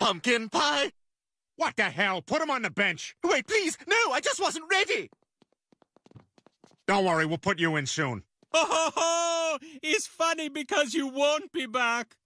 pumpkin pie. What the hell? Put him on the bench. Wait, please. No, I just wasn't ready. Don't worry, we'll put you in soon. Ho, ho, ho! It's funny because you won't be back.